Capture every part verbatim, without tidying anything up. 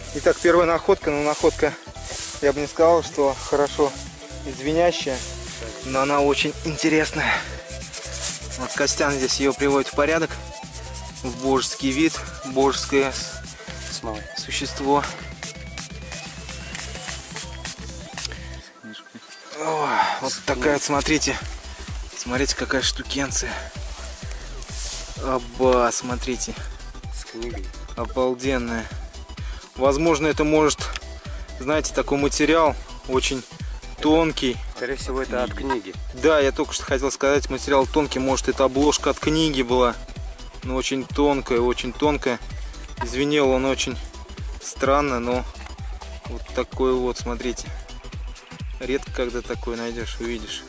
Итак, первая находка, но находка, я бы не сказал, что хорошо звенящая, но она очень интересная. Вот Костян здесь ее приводит в порядок, в божеский вид, божеское существо. О, вот такая вот, смотрите, смотрите, какая штукенция. Оба, смотрите, с книгой. Обалденная. Возможно, это может, знаете, такой материал очень тонкий. Скорее всего, это от книги. Да, я только что хотел сказать, материал тонкий, может, это обложка от книги была. Но очень тонкая, очень тонкая. Звенел он очень странно, но вот такой вот, смотрите. Редко когда такое найдешь, увидишь.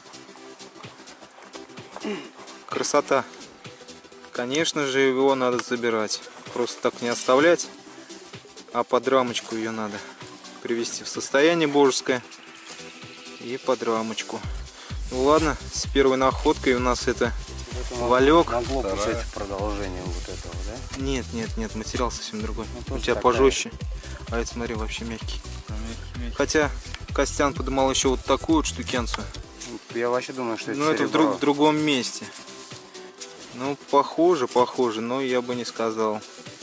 Красота. Конечно же, его надо забирать. Просто так не оставлять, а под рамочку ее надо привести в состояние божеское. И под рамочку. Ну ладно, с первой находкой у нас это валек. Могло быть продолжением вот этого, да? Нет, нет, нет, материал совсем другой. Ну, у тебя такая... пожестче. А это, смотри, вообще мягкий. мягкий, мягкий. Хотя Костян подымал еще вот такую вот штукенцию. Я вообще думаю, что это Но это в, друг, в другом месте. Ну, похоже, похоже, но я бы не сказал.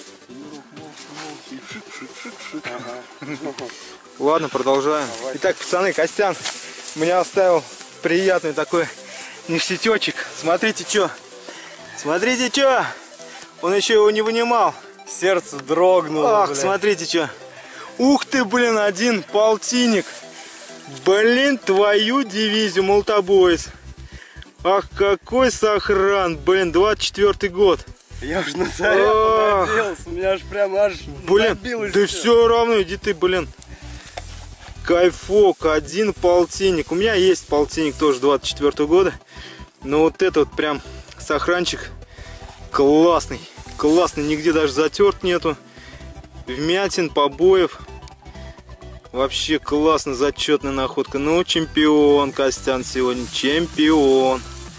Ладно, продолжаем. Итак, пацаны, Костян мне оставил приятный такой ништячок. Смотрите, что. Смотрите, что. Он еще его не вынимал. Сердце дрогнуло. Ах, блин. Смотрите, что. Ух ты, блин, один полтинник. Блин, твою дивизию, молотобойс. Ах, какой сохран. Блин, двадцать четвёртый год. Я уж на заря понадеялся. У меня аж прям аж блин, да все равно, иди ты, блин. Кайфок, один полтинник. У меня есть полтинник тоже двадцать четвёртого года. Но вот этот вот прям сохранчик классный. Классный, нигде даже затерт нету. Вмятин, побоев. Вообще классно, зачетная находка. Ну, чемпион Костян сегодня, чемпион.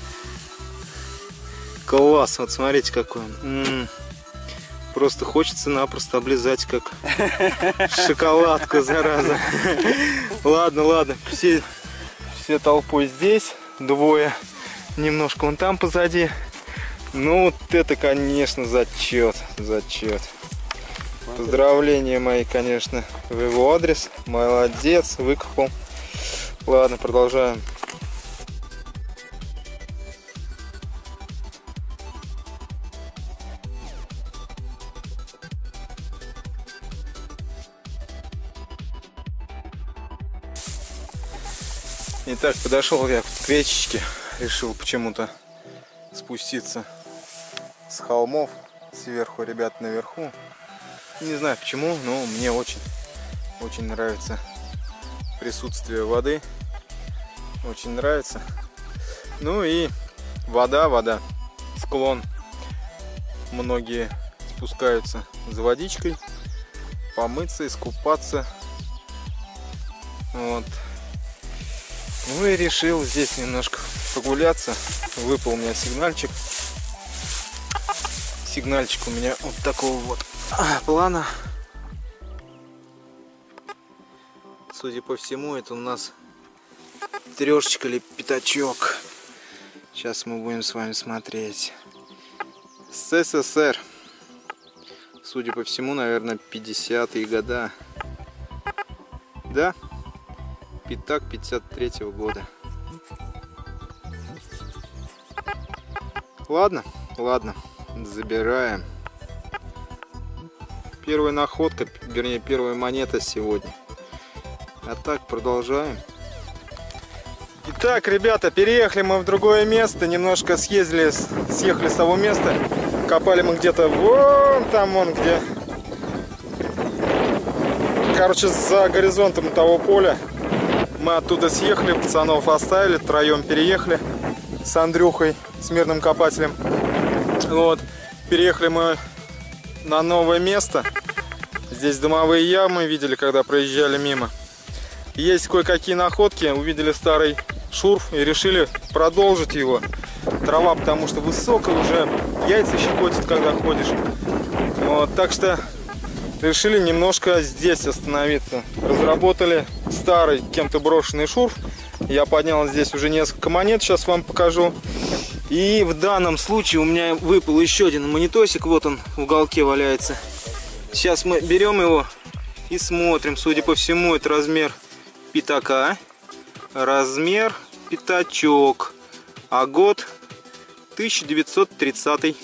Класс, вот смотрите какой он. М-м-м. Просто хочется-напросто облизать, как шоколадку, зараза. Ладно, ладно, все, все толпой здесь, двое, немножко вон там позади. Ну вот это, конечно, зачет, зачет. Поздравления мои, конечно, в его адрес. Молодец, выкопал. Ладно, продолжаем. Итак, подошел я к речечке, решил почему-то спуститься с холмов, сверху ребят наверху. Не знаю почему, но мне очень, очень нравится присутствие воды, очень нравится. Ну и вода, вода, склон. Многие спускаются за водичкой, помыться, искупаться. Вот. Ну и решил здесь немножко прогуляться. Выпал у меня сигнальчик. Сигнальчик у меня вот такого вот плана. Судя по всему, это у нас трешечка или пятачок. Сейчас мы будем с вами смотреть. СССР. Судя по всему, наверное, пятидесятые года. Да? Пятак пятьдесят третьего года. Ладно, ладно, забираем. Первая находка, вернее, первая монета сегодня. А так, продолжаем. Итак, ребята, переехали мы в другое место. Немножко съездили, съехали с того места. Копали мы где-то вон там, вон где. Короче, за горизонтом того поля. Мы оттуда съехали, пацанов оставили, втроем переехали с Андрюхой, с мирным копателем. Вот, переехали мы на новое место. Здесь дымовые ямы, видели, когда проезжали мимо. Есть кое-какие находки, увидели старый шурф и решили продолжить его. Трава, потому что высокая уже, яйца щекотит, когда ходишь. Вот, так что решили немножко здесь остановиться. Разработали старый кем-то брошенный шурф. Я поднял здесь уже несколько монет, сейчас вам покажу. И в данном случае у меня выпал еще один монетосик. Вот он в уголке валяется. Сейчас мы берем его и смотрим. Судя по всему, это размер пятака. Размер пятачок. А год тысяча девятьсот тридцатый.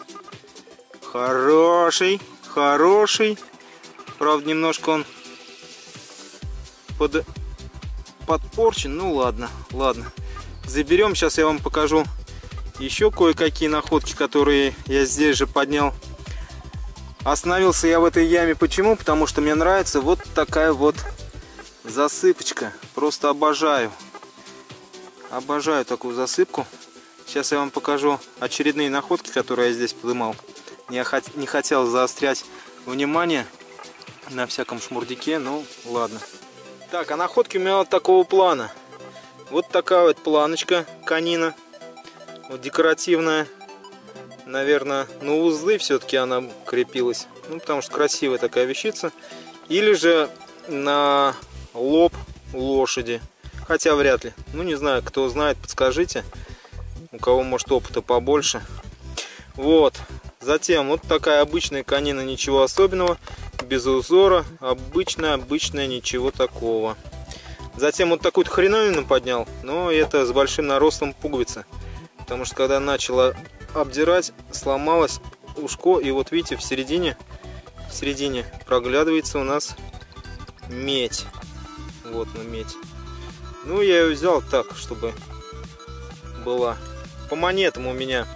Хороший, хороший. Правда, немножко он под... подпорчен. Ну ладно, ладно. Заберем. Сейчас я вам покажу еще кое-какие находки, которые я здесь же поднял. Остановился я в этой яме. Почему? Потому что мне нравится вот такая вот засыпочка. Просто обожаю. Обожаю такую засыпку. Сейчас я вам покажу очередные находки, которые я здесь подымал. Не, хот... не хотел заострять внимание на всяком шмурдике, ну ладно. Так, а находки у меня вот такого плана. Вот такая вот планочка канина. Вот декоративная. Наверное, на узлы все-таки она крепилась. Ну, потому что красивая такая вещица. Или же на лоб лошади. Хотя вряд ли. Ну, не знаю, кто знает, подскажите. У кого, может, опыта побольше. Вот. Затем вот такая обычная канина, ничего особенного. Без узора. Обычная, обычная, ничего такого. Затем вот такую-то хреновину поднял. Но это с большим наростом пуговицы. Потому что когда начала обдирать, сломалось ушко. И вот видите, в середине, в середине проглядывается у нас медь. Вот она, медь. Ну, я ее взял так, чтобы была. По монетам у меня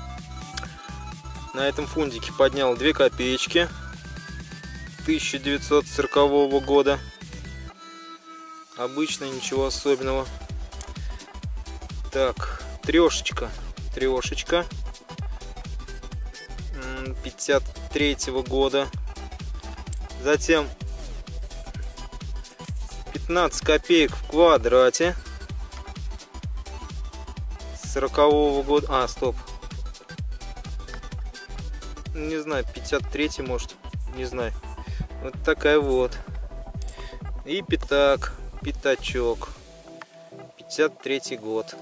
на этом фундике поднял две копеечки тысяча девятьсот сорокового года. Обычно, ничего особенного. Так, трешечка. Трешечка. пятьдесят третьего года. Затем пятнадцать копеек в квадрате. сорокового года. А, стоп. Не знаю, пятьдесят третий, может. Не знаю. Вот такая вот. И пятак. Пятачок. пятьдесят третий год.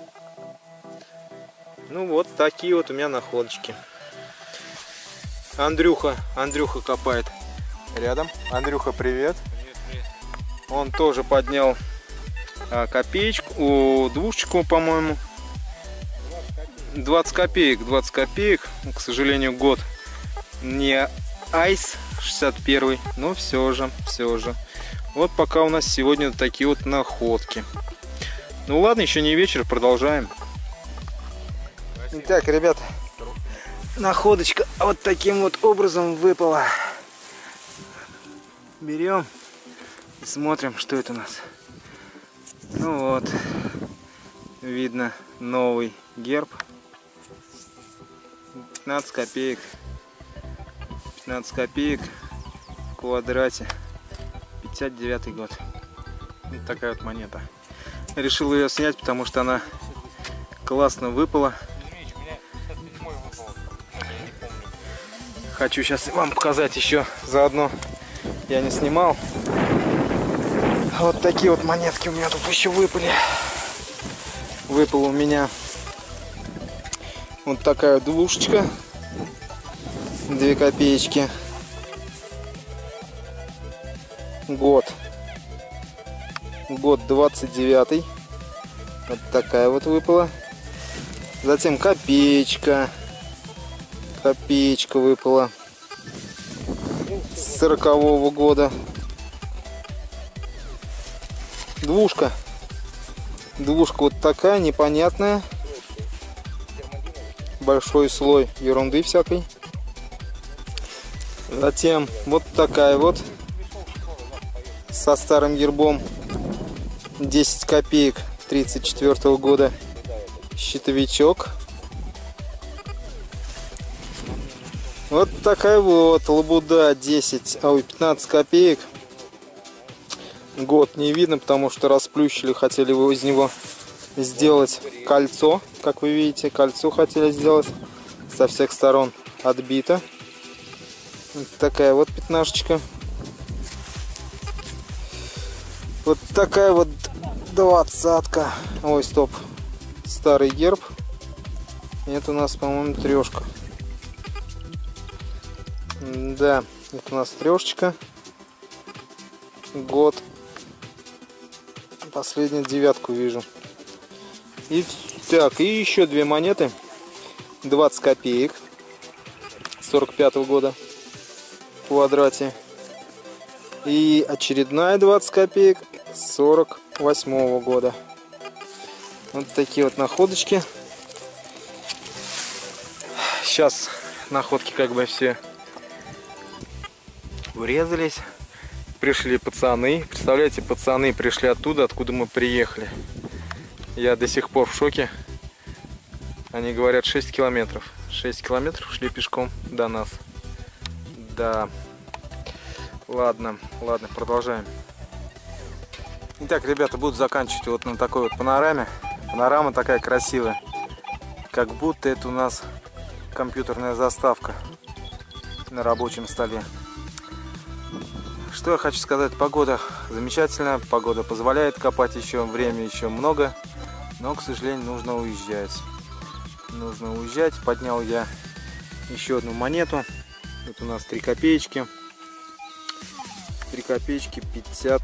Ну вот такие вот у меня находочки. Андрюха. Андрюха копает рядом. Андрюха, привет. Привет, привет. Он тоже поднял а, копеечку. О, двушечку, по-моему. двадцать копеек. двадцать копеек. К сожалению, год не айс шестьдесят первый. Но все же, все же. Вот пока у нас сегодня такие вот находки. Ну ладно, еще не вечер, продолжаем. Итак, ребята, находочка вот таким вот образом выпала. Берем и смотрим, что это у нас. Ну вот, видно новый герб. пятнадцать копеек. пятнадцать копеек в квадрате. пятьдесят девятый год. Вот такая вот монета. Решил ее снять, потому что она классно выпала. Хочу сейчас вам показать еще заодно. Я не снимал. Вот такие вот монетки у меня тут еще выпали. Выпала у меня вот такая двушечка. Две копеечки. Год. Год двадцать девятый. Вот такая вот выпала. Затем копеечка. Копеечка выпала. Сорокового года. Двушка. Двушка вот такая, непонятная. Большой слой ерунды всякой. Затем вот такая вот. Со старым гербом. десять копеек тридцать четвёртого года. Щитовичок. Вот такая вот лабуда десять, ой, пятнадцать копеек. Год не видно, потому что расплющили, хотели его из него сделать кольцо. Как вы видите, кольцо хотели сделать. Со всех сторон отбито. Вот такая вот пятнашечка. Вот такая вот двадцатка. Ой, стоп. Старый герб. Это у нас, по-моему, трешка. Да, это у нас трешечка. Год. Последнюю девятку вижу. И так, и еще две монеты. двадцать копеек. сорок пятого года. В квадрате. И очередная двадцать копеек. сорок восьмого года. Вот такие вот находочки. Сейчас находки как бы все урезались. Пришли пацаны. Представляете, пацаны пришли оттуда, откуда мы приехали. Я до сих пор в шоке. Они говорят шесть километров. шесть километров шли пешком до нас. Да. Ладно, ладно, продолжаем. Итак, ребята, буду заканчивать вот на такой вот панораме. Панорама такая красивая. Как будто это у нас компьютерная заставка на рабочем столе. Что я хочу сказать, погода замечательная, погода позволяет копать еще, время еще много, но, к сожалению, нужно уезжать. Нужно уезжать. Поднял я еще одну монету. Это у нас три копеечки. три копеечки пятьдесят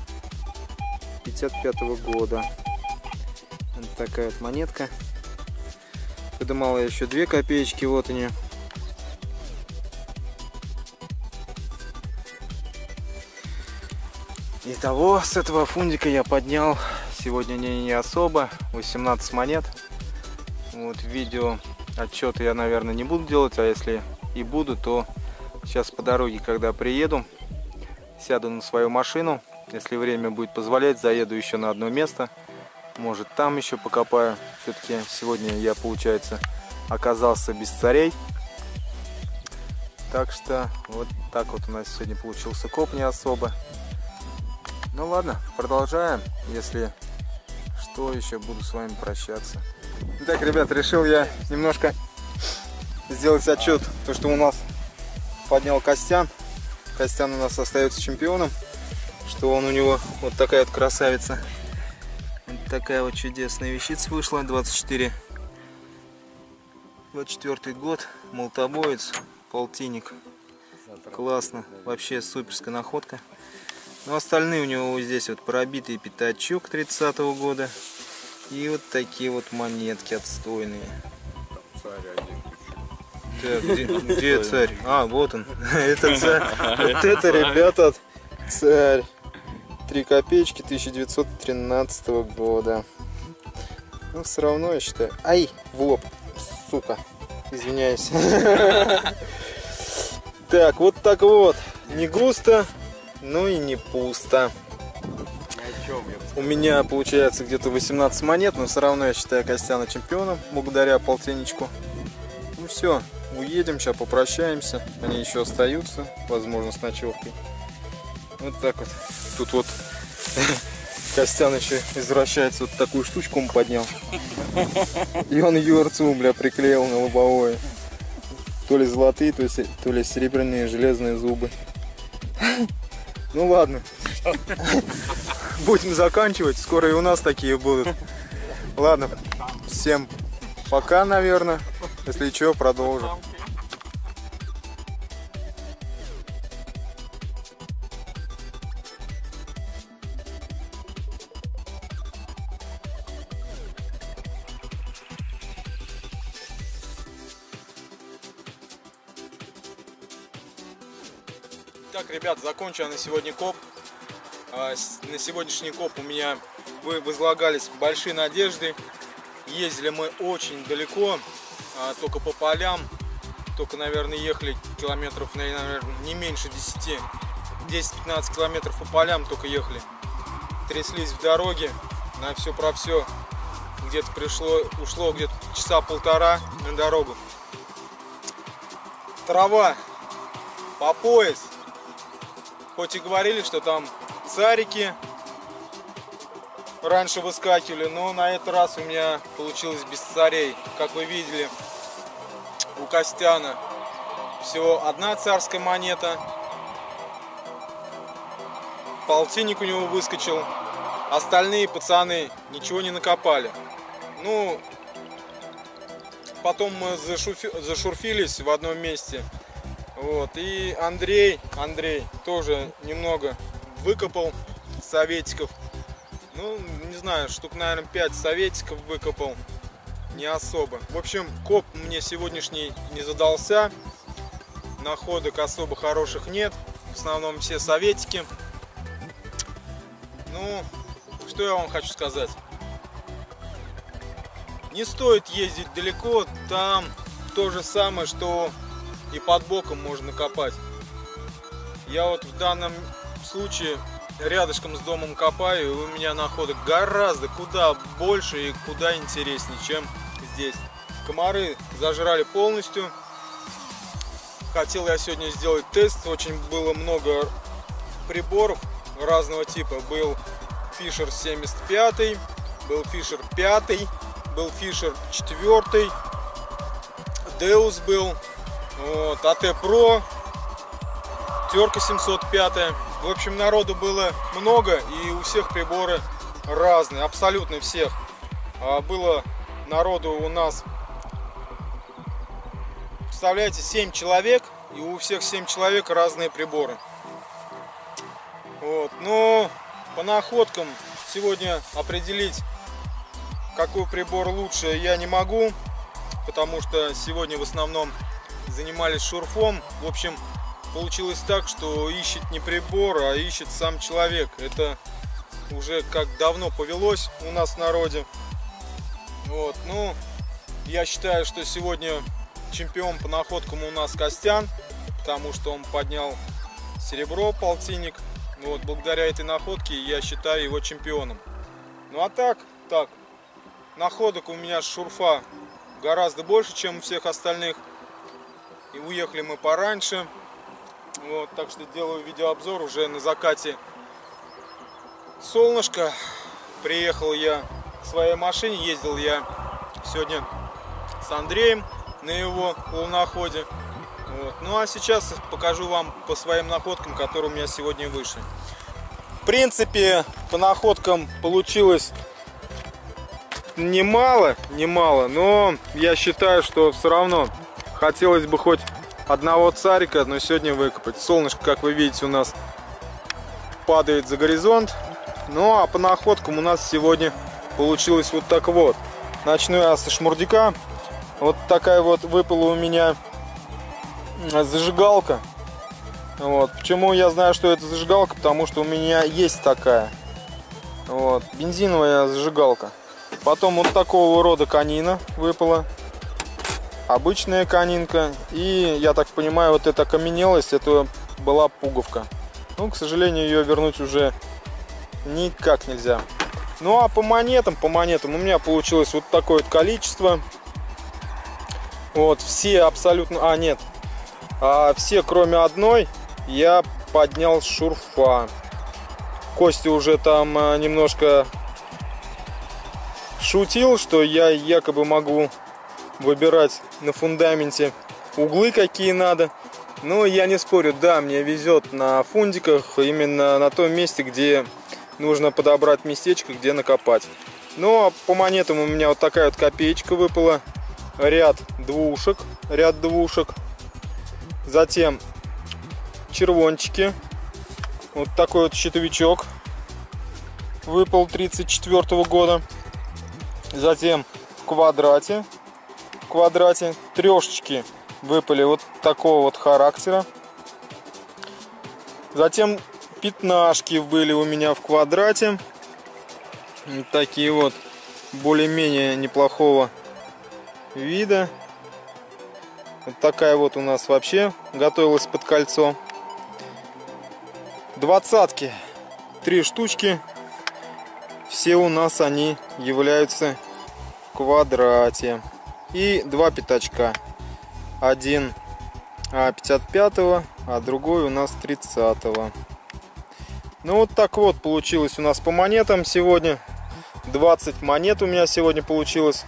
пятого года. Вот такая вот монетка. Подымал я еще две копеечки, вот они. Итого, с этого фундика я поднял сегодня не, не особо, восемнадцать монет. Вот видео отчеты я, наверное, не буду делать, а если и буду, то сейчас по дороге, когда приеду, сяду на свою машину. Если время будет позволять, заеду еще на одно место. Может, там еще покопаю. Все-таки сегодня я, получается, оказался без царей. Так что вот так вот у нас сегодня получился коп не особо. Ну ладно, продолжаем. Если что, еще буду с вами прощаться. Итак, ребят, решил я немножко сделать отчет, то что у нас поднял Костян. Костян у нас остается чемпионом. Что он у него вот такая вот красавица. Вот такая вот чудесная вещица вышла. двадцать четыре. двадцать четвёртый год. Молотобоец. Полтинник. Классно. Вообще суперская находка. Но остальные у него вот здесь вот пробитый пятачок тридцатого года. И вот такие вот монетки отстойные. Так, где, где царь? А, вот он. Это царь. Вот это, ребята, царь. три копеечки тысяча девятьсот тринадцатого года. Ну, все равно, я считаю. Ай, в лоб, сука. Извиняюсь. Так, вот так вот. Не густо, но и не пусто. У меня получается где-то восемнадцать монет, но все равно я считаю Костяна чемпионом, благодаря полтинничку. Ну все, уедем, сейчас попрощаемся. Они еще остаются, возможно, с ночевкой. Вот так вот. Тут вот Костян еще извращается, вот такую штучку он поднял. И он ее рцу, бля, приклеил на лобовое. То ли золотые, то ли, то ли серебряные железные зубы. Ну ладно. Будем заканчивать. Скоро и у нас такие будут. Ладно. Всем пока, наверное. Если что, продолжим. Так, ребят, закончил на сегодня коп. На сегодняшний коп у меня возлагались большие надежды. Ездили мы очень далеко, только по полям. Только, наверное, ехали километров, наверное, не меньше десяти. десять-пятнадцать километров по полям только ехали. Тряслись в дороге на все про все. Где-то пришло, ушло где-то часа полтора на дорогу. Трава по пояс. Хоть и говорили, что там царики раньше выскакивали, но на этот раз у меня получилось без царей. Как вы видели, у Костяна всего одна царская монета. полтинник у него выскочил. Остальные пацаны ничего не накопали. Ну, потом мы зашуфи... зашурфились в одном месте. Вот. И Андрей, Андрей тоже немного выкопал советиков. Ну, не знаю, штук, наверное, пять советиков выкопал. Не особо. В общем, коп мне сегодняшний не задался. Находок особо хороших нет. В основном все советики. Ну, что я вам хочу сказать. Не стоит ездить далеко. Там то же самое, что и под боком можно копать. Я вот в данном случае рядышком с домом копаю, и у меня находок гораздо куда больше и куда интереснее, чем здесь. Комары зажрали полностью. Хотел я сегодня сделать тест. Очень было много приборов разного типа. Был Fisher семьдесят пять, был Fisher пять, был Fisher четыре, Deus был, вот, эй ти Pro, Терка семьсот пять. В общем, народу было много, и у всех приборы разные, абсолютно всех. Было народу у нас, представляете, семь человек, и у всех семь человек разные приборы. Вот. Но по находкам сегодня определить, какой прибор лучше, я не могу, потому что сегодня в основном занимались шурфом. В общем, получилось так, что ищет не прибор, а ищет сам человек. Это уже как давно повелось у нас в народе. Вот. Ну, я считаю, что сегодня чемпион по находкам у нас Костян, потому что он поднял серебро, полтинник. Вот, благодаря этой находке я считаю его чемпионом. Ну а так, так, находок у меня с шурфа гораздо больше, чем у всех остальных. И уехали мы пораньше. Вот, так что делаю видеообзор уже на закате солнышко. Приехал я в своей машине, ездил я сегодня с Андреем на его луноходе. Вот. Ну а сейчас покажу вам по своим находкам, которые у меня сегодня вышли. В принципе, по находкам получилось немало, немало, но я считаю, что все равно хотелось бы хоть одного царика, но сегодня выкопать. Солнышко, как вы видите, у нас падает за горизонт. Ну а по находкам у нас сегодня получилось вот так вот. Начну я со шмурдяка. Вот такая вот выпала у меня зажигалка. Вот. Почему я знаю, что это зажигалка? Потому что у меня есть такая. Вот. Бензиновая зажигалка. Потом вот такого рода конина выпала. Обычная конинка. И, я так понимаю, вот эта окаменелость, это была пуговка. Ну, к сожалению, ее вернуть уже никак нельзя. Ну, а по монетам, по монетам у меня получилось вот такое вот количество. Вот, все абсолютно... А, нет. А все, кроме одной, я поднял с шурфа. Костя уже там немножко шутил, что я якобы могу выбирать на фундаменте углы, какие надо. Но я не спорю, да, мне везет на фундиках, именно на том месте, где нужно подобрать местечко, где накопать. Ну, а по монетам у меня вот такая вот копеечка выпала. Ряд двушек, ряд двушек. Затем червончики. Вот такой вот щитовичок выпал тридцать четвёртого года. Затем в квадрате, в квадрате трешечки выпали вот такого вот характера. Затем пятнашки были у меня в квадрате. Вот такие вот более-менее неплохого вида. Вот такая вот у нас вообще готовилась под кольцо. Двадцатки, три штучки. Все у нас они являются в квадрате. И два пятачка. Один пятьдесят пятого, а другой у нас тридцатого. Ну вот так вот получилось у нас по монетам сегодня. двадцать монет у меня сегодня получилось.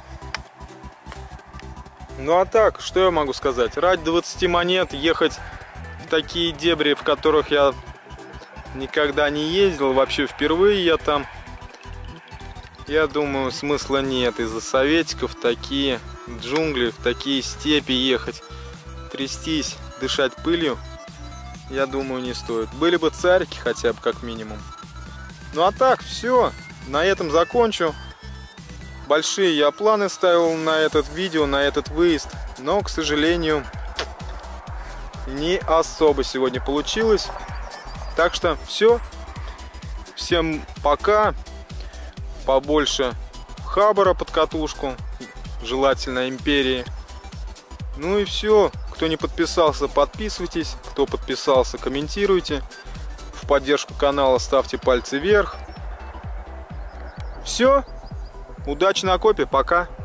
Ну а так, что я могу сказать? Ради двадцати монет ехать в такие дебри, в которых я никогда не ездил, вообще впервые я там. Я думаю, смысла нет из-за советиков такие джунгли, в такие степи ехать, трястись, дышать пылью, я думаю, не стоит. Были бы царики хотя бы как минимум. Ну а так, все, на этом закончу. Большие я планы ставил на этот видео, на этот выезд, но, к сожалению, не особо сегодня получилось. Так что все. Всем пока. Побольше хабара под катушку. Желательно империи. Ну и все. Кто не подписался, подписывайтесь. Кто подписался, комментируйте. В поддержку канала ставьте пальцы вверх. Все. Удачи на копе. Пока.